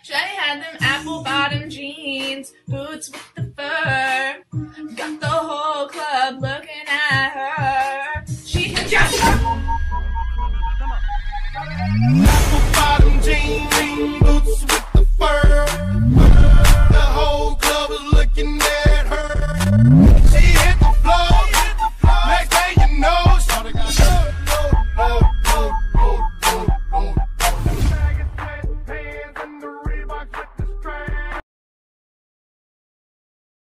Jenny had them apple bottom jeans, boots with the fur. Got the whole club looking at her. She had just...